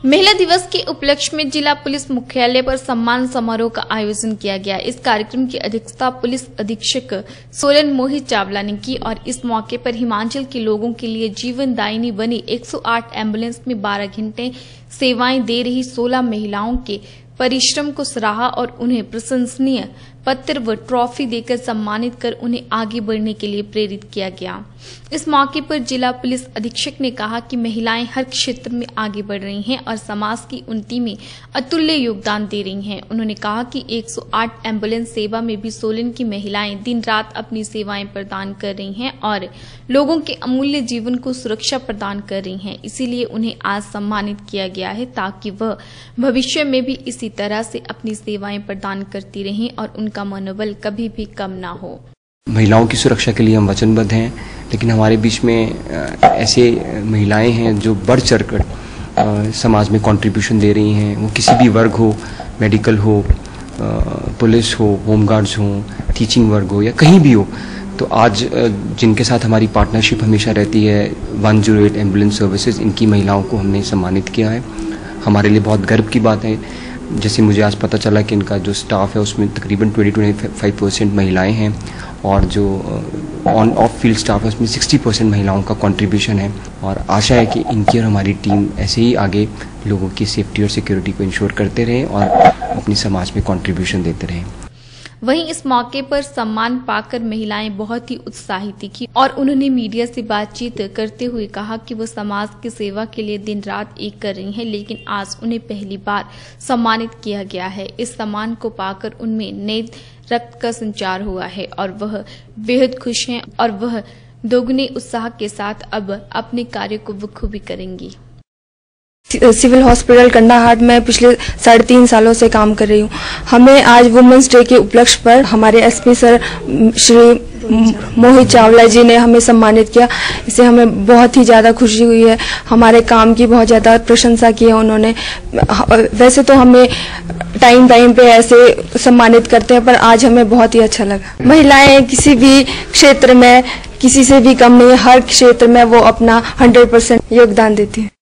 महिला दिवस के उपलक्ष्य में जिला पुलिस मुख्यालय पर सम्मान समारोह का आयोजन किया गया। इस कार्यक्रम की अध्यक्षता पुलिस अधीक्षक सोलन मोहित चावला ने की और इस मौके पर हिमाचल के लोगों के लिए जीवनदायिनी बनी 108 एम्बुलेंस में 12 घंटे सेवाएं दे रही 16 महिलाओं के परिश्रम को सराहा और उन्हें प्रशंसनीय पत्र व ट्रॉफी देकर सम्मानित कर उन्हें आगे बढ़ने के लिए प्रेरित किया गया। इस मौके पर जिला पुलिस अधीक्षक ने कहा कि महिलाएं हर क्षेत्र में आगे बढ़ रही हैं और समाज की उन्नति में अतुल्य योगदान दे रही हैं। उन्होंने कहा कि 108 एम्बुलेंस सेवा में भी सोलन की महिलाएं दिन रात अपनी सेवाएं प्रदान कर रही हैं और लोगों के अमूल्य जीवन को सुरक्षा प्रदान कर रही हैं। इसीलिए उन्हें आज सम्मानित किया गया है ताकि वह भविष्य में भी इसी तरह से अपनी सेवाएं प्रदान करती रहें और उनका मनोबल कभी भी कम ना हो। महिलाओं की सुरक्षा के लिए हम वचनबद्ध हैं, लेकिन हमारे बीच में ऐसे महिलाएं हैं जो बढ़ चढ़कर समाज में कंट्रीब्यूशन दे रही हैं। वो किसी भी वर्ग हो, मेडिकल हो, पुलिस हो, होमगार्ड्स हो, टीचिंग वर्ग हो या कहीं भी हो। तो आज जिनके साथ हमारी पार्टनरशिप हमेशा रहती है 108 एम्बुलेंस सर्विसेज, इनकी महिलाओं को हमने सम्मानित किया है। हमारे लिए बहुत गर्व की बात है। जैसे मुझे आज पता चला कि इनका जो स्टाफ है उसमें तकरीबन 20-25% महिलाएं हैं और जो ऑन ऑफ फील्ड स्टाफ है उसमें 60% महिलाओं का कंट्रीब्यूशन है। और आशा है कि इनकी और हमारी टीम ऐसे ही आगे लोगों की सेफ्टी और सिक्योरिटी को इंश्योर करते रहें और अपनी समाज में कंट्रीब्यूशन देते रहें। वहीं इस मौके पर सम्मान पाकर महिलाएं बहुत ही उत्साहित दिखी और उन्होंने मीडिया से बातचीत करते हुए कहा कि वो समाज की सेवा के लिए दिन रात एक कर रही हैं, लेकिन आज उन्हें पहली बार सम्मानित किया गया है। इस सम्मान को पाकर उनमें नए रक्त का संचार हुआ है और वह बेहद खुश हैं और वह दोगुने उत्साह के साथ अब अपने कार्य को बखूबी करेंगी। सिविल हॉस्पिटल कंडाहाट में पिछले 3.5 सालों से काम कर रही हूँ। हमें आज वुमेन्स डे के उपलक्ष्य पर हमारे एसपी सर श्री मोहित चावला जी ने हमें सम्मानित किया। इससे हमें बहुत ही ज़्यादा खुशी हुई है। हमारे काम की बहुत ज़्यादा प्रशंसा की है उन्होंने। वैसे तो हमें टाइम पे ऐसे सम्मानित करते हैं, पर आज हमें बहुत ही अच्छा लगा। महिलाएं किसी भी क्षेत्र में किसी से भी कम नहीं, हर क्षेत्र में वो अपना 100% योगदान देती हैं।